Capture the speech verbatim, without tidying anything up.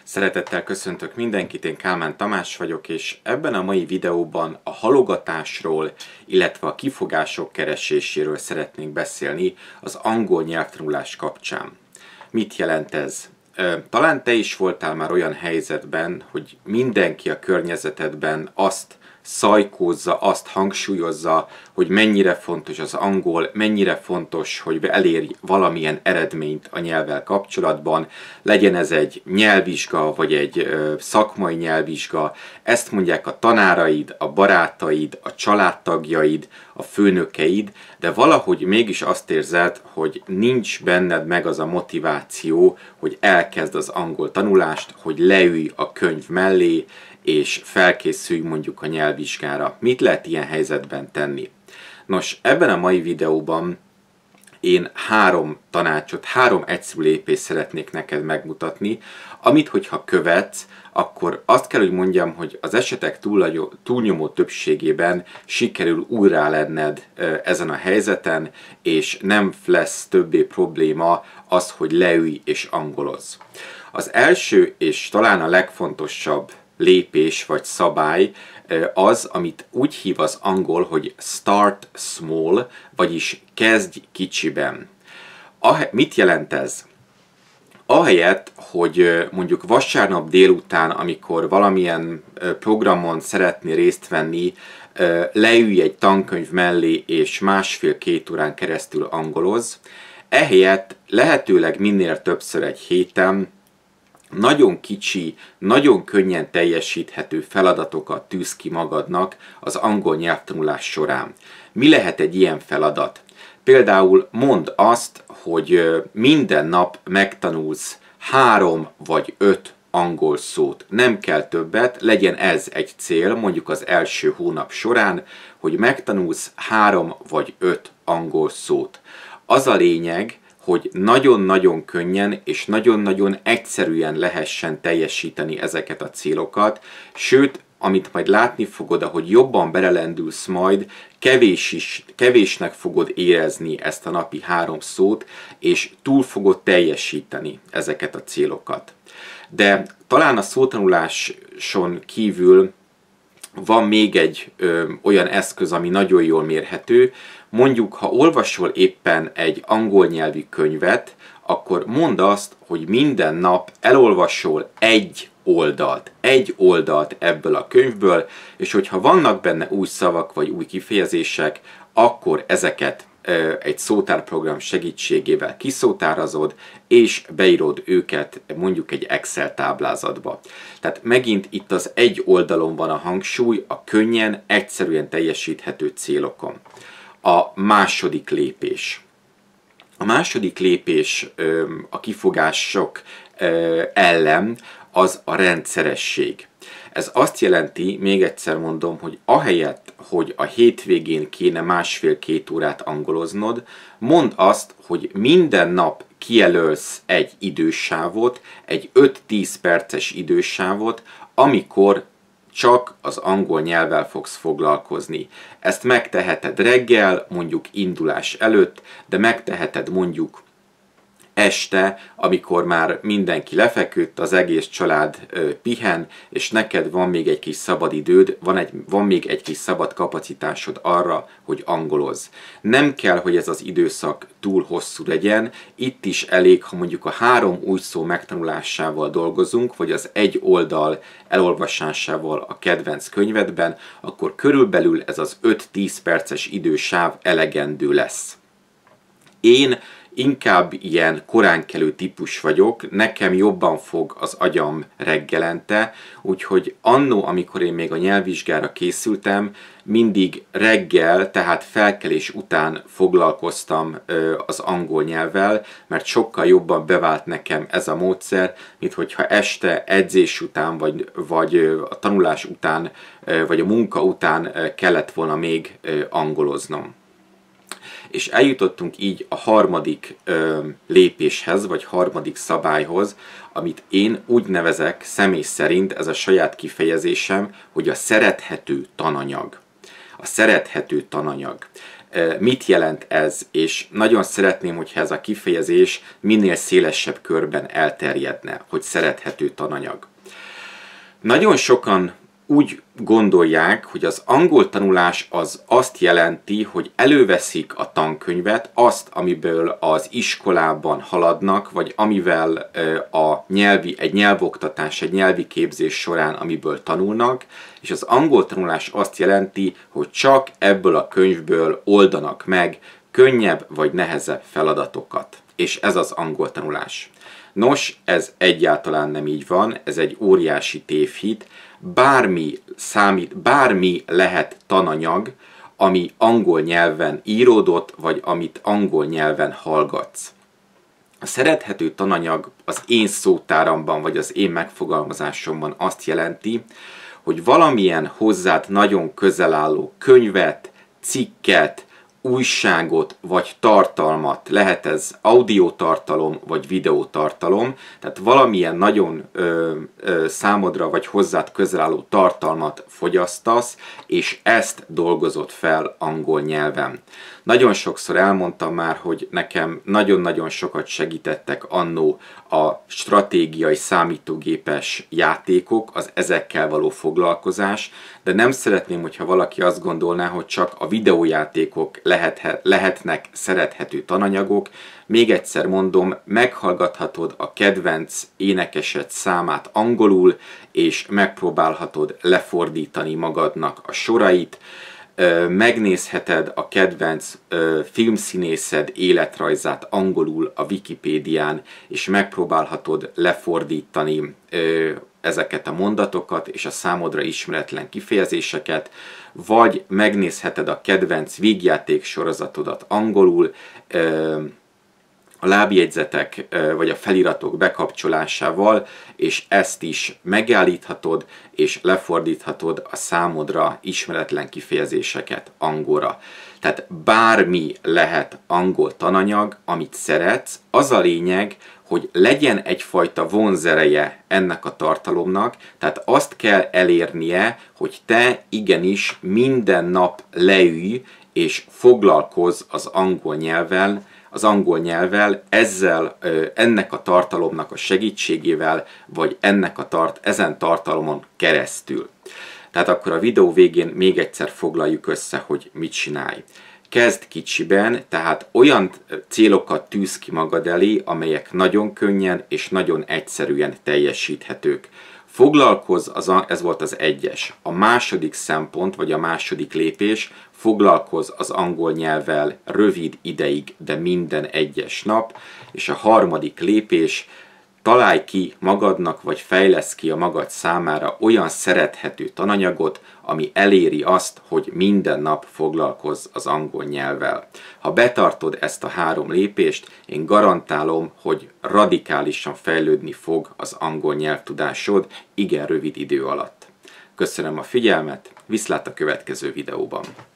Szeretettel köszöntök mindenkit, én Kálmán Tamás vagyok, és ebben a mai videóban a halogatásról, illetve a kifogások kereséséről szeretnék beszélni az angol nyelvtanulás kapcsán. Mit jelent ez? Talán te is voltál már olyan helyzetben, hogy mindenki a környezetedben azt szajkózza, azt hangsúlyozza, hogy mennyire fontos az angol, mennyire fontos, hogy elérj valamilyen eredményt a nyelvvel kapcsolatban, legyen ez egy nyelvvizsga, vagy egy ö, szakmai nyelvvizsga. Ezt mondják a tanáraid, a barátaid, a családtagjaid, a főnökeid, de valahogy mégis azt érzed, hogy nincs benned meg az a motiváció, hogy elkezd az angol tanulást, hogy leülj a könyv mellé, és felkészülj mondjuk a nyelvvizsgára. Mit lehet ilyen helyzetben tenni? Nos, ebben a mai videóban én három tanácsot, három egyszerű lépést szeretnék neked megmutatni, amit hogyha követsz, akkor azt kell, hogy mondjam, hogy az esetek túl, túlnyomó többségében sikerül újrá lenned ezen a helyzeten, és nem lesz többé probléma az, hogy leülj és angolozz. Az első és talán a legfontosabb lépés vagy szabály az, amit úgy hív az angol, hogy start small, vagyis kezdj kicsiben. Mit jelent ez? Ahelyett, hogy mondjuk vasárnap délután, amikor valamilyen programon szeretné részt venni, leülj egy tankönyv mellé és másfél-két órán keresztül angolozz, ehelyett lehetőleg minél többször egy héten nagyon kicsi, nagyon könnyen teljesíthető feladatokat tűz ki magadnak az angol nyelvtanulás során. Mi lehet egy ilyen feladat? Például mondd azt, hogy minden nap megtanulsz három vagy öt angol szót. Nem kell többet, legyen ez egy cél, mondjuk az első hónap során, hogy megtanulsz három vagy öt angol szót. Az a lényeg, hogy nagyon-nagyon könnyen és nagyon-nagyon egyszerűen lehessen teljesíteni ezeket a célokat, sőt, amit majd látni fogod, ahogy jobban belelendülsz majd, kevés is, kevésnek fogod érezni ezt a napi három szót, és túl fogod teljesíteni ezeket a célokat. De talán a szótanuláson kívül van még egy ö, olyan eszköz, ami nagyon jól mérhető. Mondjuk, ha olvasol éppen egy angol nyelvű könyvet, akkor mondd azt, hogy minden nap elolvasol egy oldalt, egy oldalt ebből a könyvből, és hogyha vannak benne új szavak vagy új kifejezések, akkor ezeket egy szótárprogram segítségével kiszótárazod, és beírod őket mondjuk egy Excel táblázatba. Tehát megint itt az egy oldalon van a hangsúly, a könnyen, egyszerűen teljesíthető célokon. A második lépés. A második lépés a kifogások ellen az a rendszeresség. Ez azt jelenti, még egyszer mondom, hogy ahelyett, hogy a hétvégén kéne másfél-két órát angoloznod, mondd azt, hogy minden nap kijelölsz egy idősávot, egy öt-tíz perces idősávot, amikor csak az angol nyelvvel fogsz foglalkozni. Ezt megteheted reggel, mondjuk indulás előtt, de megteheted mondjuk este, amikor már mindenki lefeküdt, az egész család ö, pihen, és neked van még egy kis szabad időd, van, egy, van még egy kis szabad kapacitásod arra, hogy angolozz. Nem kell, hogy ez az időszak túl hosszú legyen, itt is elég, ha mondjuk a három új szó megtanulásával dolgozunk, vagy az egy oldal elolvasásával a kedvenc könyvedben, akkor körülbelül ez az öt-tíz perces idősáv elegendő lesz. Én inkább ilyen koránkelő típus vagyok, nekem jobban fog az agyam reggelente, úgyhogy annó, amikor én még a nyelvvizsgára készültem, mindig reggel, tehát felkelés után foglalkoztam ö, az angol nyelvvel, mert sokkal jobban bevált nekem ez a módszer, mint hogyha este edzés után, vagy, vagy ö, a tanulás után, ö, vagy a munka után ö, kellett volna még ö, angoloznom. És eljutottunk így a harmadik ö, lépéshez, vagy harmadik szabályhoz, amit én úgy nevezek személy szerint, ez a saját kifejezésem, hogy a szerethető tananyag. A szerethető tananyag. mit jelent ez, és nagyon szeretném, hogyha ez a kifejezés minél szélesebb körben elterjedne, hogy szerethető tananyag. Nagyon sokan úgy gondolják, hogy az angol tanulás az azt jelenti, hogy előveszik a tankönyvet, azt, amiből az iskolában haladnak, vagy amivel a nyelvi, egy nyelvoktatás, egy nyelvi képzés során, amiből tanulnak, és az angol tanulás azt jelenti, hogy csak ebből a könyvből oldanak meg könnyebb vagy nehezebb feladatokat. És ez az angol tanulás. Nos, ez egyáltalán nem így van, ez egy óriási tévhit. Bármi számít, bármi lehet tananyag, ami angol nyelven íródott, vagy amit angol nyelven hallgatsz. A szerethető tananyag az én szótáramban, vagy az én megfogalmazásomban azt jelenti, hogy valamilyen hozzád nagyon közel álló könyvet, cikket, újságot vagy tartalmat, lehet ez audiótartalom vagy videótartalom, tehát valamilyen nagyon ö, ö, számodra vagy hozzád közel álló tartalmat fogyasztasz, és ezt dolgozott fel angol nyelven. Nagyon sokszor elmondtam már, hogy nekem nagyon-nagyon sokat segítettek annó a stratégiai számítógépes játékok, az ezekkel való foglalkozás, de nem szeretném, hogyha valaki azt gondolná, hogy csak a videójátékok lehet, lehetnek szerethető tananyagok. Még egyszer mondom, meghallgathatod a kedvenc énekesed számát angolul, és megpróbálhatod lefordítani magadnak a sorait, megnézheted a kedvenc filmszínészed életrajzát angolul a Wikipédián, és megpróbálhatod lefordítani ezeket a mondatokat és a számodra ismeretlen kifejezéseket, vagy megnézheted a kedvenc vígjáték sorozatodat angolul, a lábjegyzetek vagy a feliratok bekapcsolásával, és ezt is megállíthatod, és lefordíthatod a számodra ismeretlen kifejezéseket angolra. Tehát bármi lehet angol tananyag, amit szeretsz, az a lényeg, hogy legyen egyfajta vonzereje ennek a tartalomnak, tehát azt kell elérnie, hogy te igenis minden nap leülj, és foglalkozz az angol nyelvvel, az angol nyelvvel, ezzel, ennek a tartalomnak a segítségével, vagy ennek a tart, ezen tartalomon keresztül. Tehát akkor a videó végén még egyszer foglaljuk össze, hogy mit csinálj. Kezd kicsiben, tehát olyan célokat tűz ki magad elé, amelyek nagyon könnyen és nagyon egyszerűen teljesíthetők. Foglalkozz, az, ez volt az egyes. A második szempont, vagy a második lépés, foglalkozz az angol nyelvvel rövid ideig, de minden egyes nap. És a harmadik lépés, találj ki magadnak, vagy fejlesz ki a magad számára olyan szerethető tananyagot, ami eléri azt, hogy minden nap foglalkozz az angol nyelvvel. Ha betartod ezt a három lépést, én garantálom, hogy radikálisan fejlődni fog az angol nyelvtudásod igen rövid idő alatt. Köszönöm a figyelmet, viszlát a következő videóban!